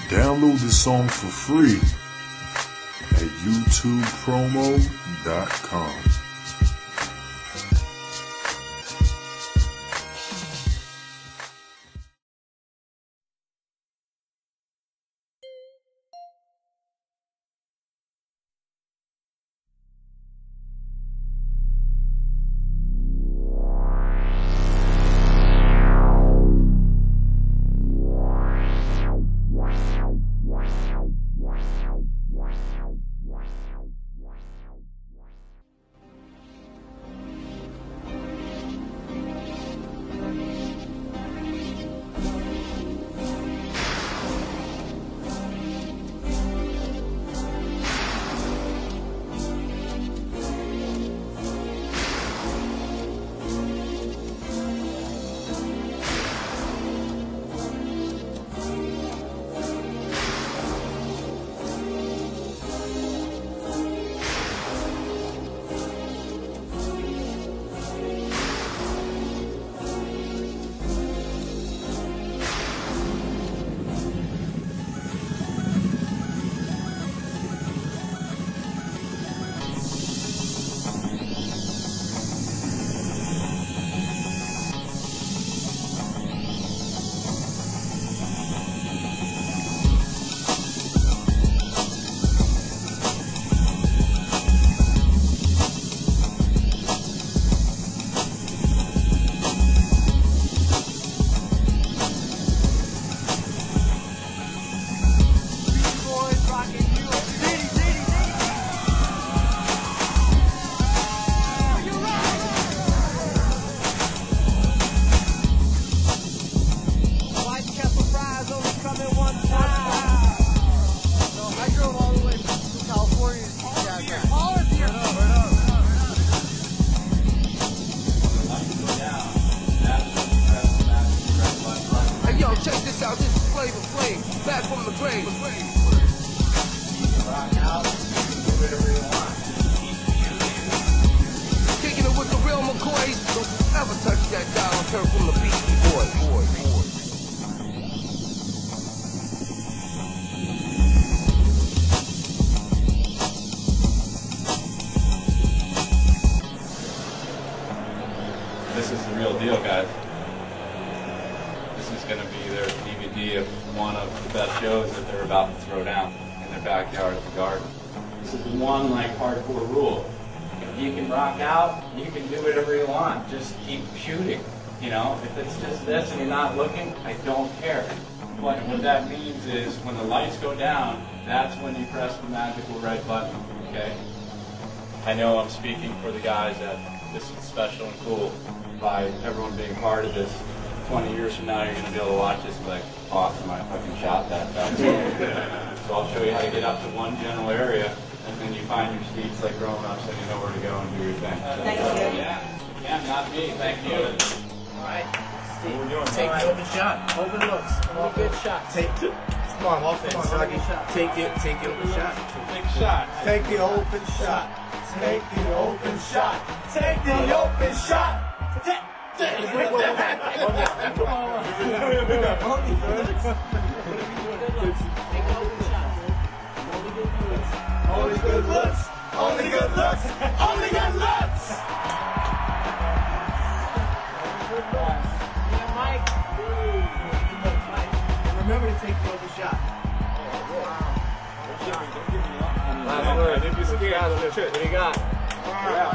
Download the song for free at youtubepromo.com. Check this out, this is Flavor Flav, back from the grave. Rock out, do whatever you want. Kicking it with the real McCoys. Don't ever touch that dial and turn from the Beastie Boys. This is the real deal, guys. This is going to be their DVD of one of the best shows that they're about to throw down in their backyard at the Garden. This is one like hardcore rule. If you can rock out, you can do whatever you want. Just keep shooting. You know, if it's just this and you're not looking, I don't care. What that means is when the lights go down, that's when you press the magical red button. Okay? I know I'm speaking for the guys that this is special and cool by everyone being part of this. 20 years from now, you're going to be able to watch this and be like, awesome, I fucking shot that. So I'll show you how to get up to one general area, and then you find your seats like grown-ups, and you know where to go and do your thing. Thank you. Yeah, not me. Thank you. All right. Steve, Take the open shot. open looks. Only good shots. Come on, offense. Take a shot. Take the open shot. Big shot. Take the open shot. Take the open shot. Take the open shot. Only good looks. Only good looks. Only good looks. Remember to take the open shot. Last word. What do you got?